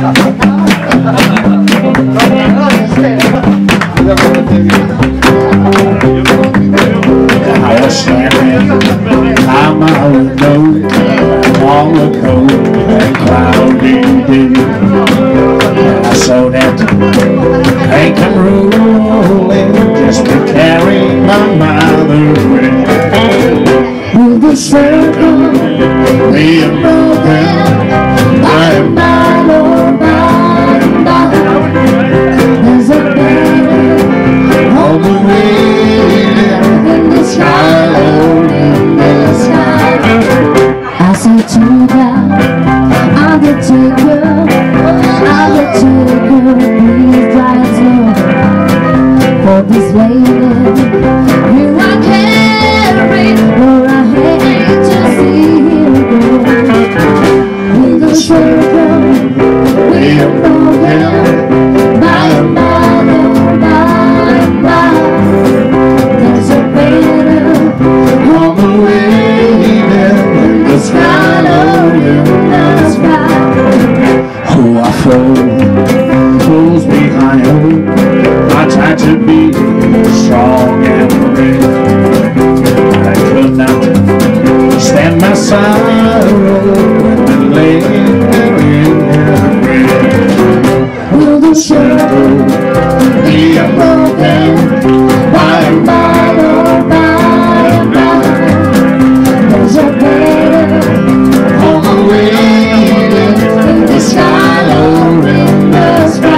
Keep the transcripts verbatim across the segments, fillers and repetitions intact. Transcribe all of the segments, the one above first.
I was standing by my window on a cold and cloudy day, and I saw that paint come rolling just to carry my mother away. Will the circle be broken by and by, Lord, by and by? There's a better home away in the sky, Lord, in the sky. I say to God, I'm the taker, I'm the taker, please drive slow. For this lady, you I carry, for I hate to see him go. With the circle, we are broken, by and by, Lord, by and by. There's a better home awaiting in the sky, Lord, in the sky. Oh, I fall close behind her. I tried to be strong and brave, but I could not stand my sorrow when I lay there in her grave. Will the circle be broken by and by, Lord, by and by? There's a better home awaiting in the sky, Lord, in the sky.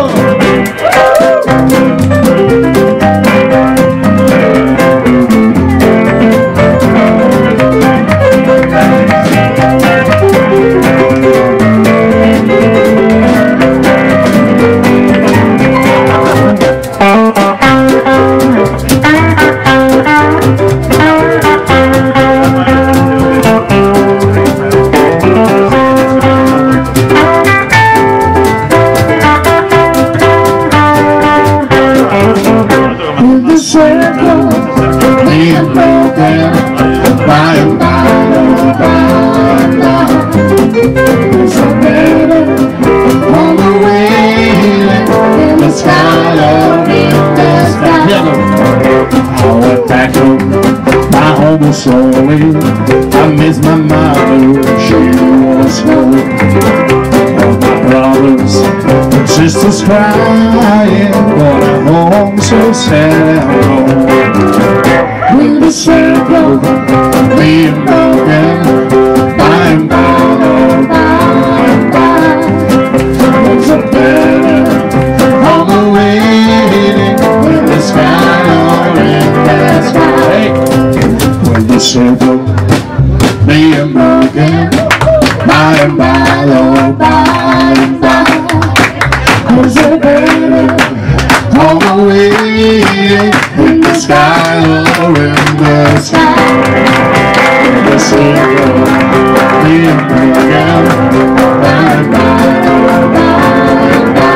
Circle, we are broken, by and by, Lord, by and by. There's a better home awaiting in the sky, Lord, in the sky. I went back home, my home was slowly. I miss my mother, she was slow. All my brothers and sisters crying, what a home so sad and alone. Will the circle be broken by and by, Lord, by and by? There's a better home awaiting in the sky, Lord, in the sky. Will the circle be broken by and by, Lord, by and by? There's a better home awaiting in the sky, Lord, in the sky. The circle being broken by and by, Lord, by and by.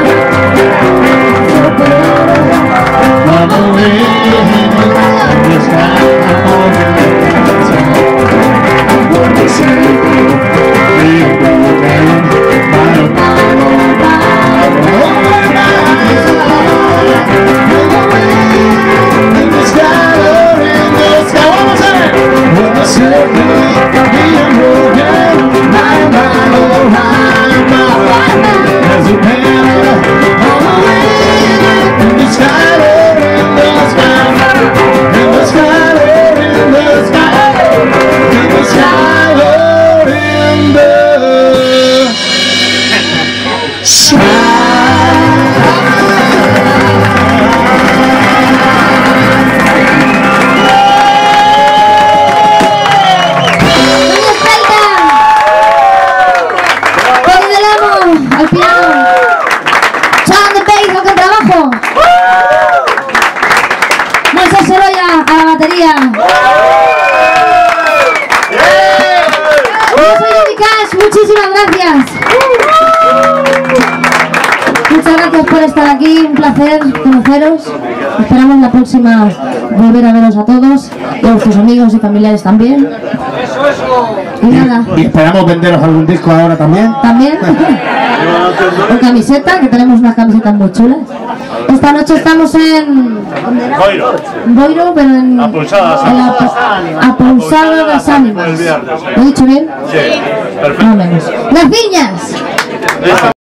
The better home awaiting in the sky, Lord, in the sky. The circle being broken by and by, Lord, by and by. In the sky, Lord, in the sky. One more time. When the circle being broken by and by, Lord, by and by. There's a banner on the wind in the sky, Lord, in the sky. In the sky, Lord, in the sky. In the sky, Lord, in the sky. Muchísimas gracias. Muchas gracias por estar aquí, un placer conoceros. Esperamos la próxima volver a veros a todos y a vuestros amigos y familiares también. Y nada. Y esperamos venderos algún disco ahora también. También. o camiseta, que tenemos unas camisetas muy chulas. Esta noche estamos en Boiro. Boiro, pero en, A Pousada en la a Pousada das Ánimas. ¿Lo he dicho bien? Sí, perfecto. Más o menos. ¡Las viñas!